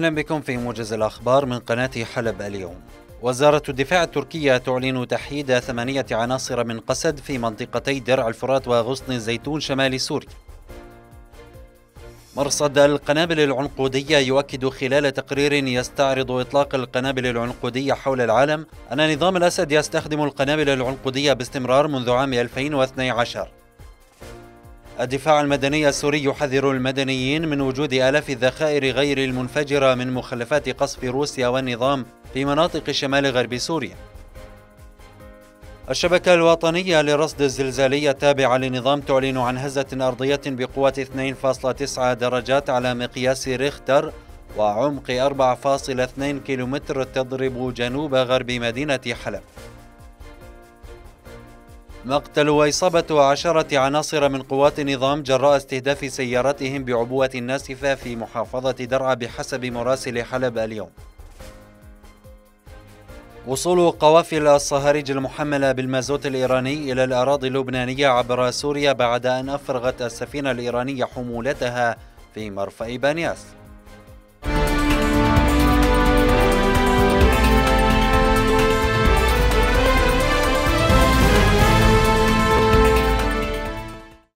أهلا بكم في موجز الأخبار من قناة حلب اليوم. وزارة الدفاع التركية تعلن تحييد 8 عناصر من قسد في منطقتي درع الفرات وغصن الزيتون شمال سوريا. مرصد القنابل العنقودية يؤكد خلال تقرير يستعرض إطلاق القنابل العنقودية حول العالم أن نظام الأسد يستخدم القنابل العنقودية باستمرار منذ عام 2012. الدفاع المدني السوري يحذر المدنيين من وجود آلاف الذخائر غير المنفجرة من مخلفات قصف روسيا والنظام في مناطق شمال غرب سوريا. الشبكة الوطنية لرصد الزلزالي التابعة للنظام تعلن عن هزة أرضية بقوة 2.9 درجات على مقياس ريختر وعمق 4.2 كيلومتر تضرب جنوب غرب مدينة حلب. مقتل وإصابة 10 عناصر من قوات النظام جراء استهداف سيارتهم بعبوة ناسفة في محافظة درعا بحسب مراسل حلب اليوم. وصول قوافل الصهاريج المحملة بالمازوت الإيراني إلى الأراضي اللبنانية عبر سوريا بعد أن أفرغت السفينة الإيرانية حمولتها في مرفأ بانياس.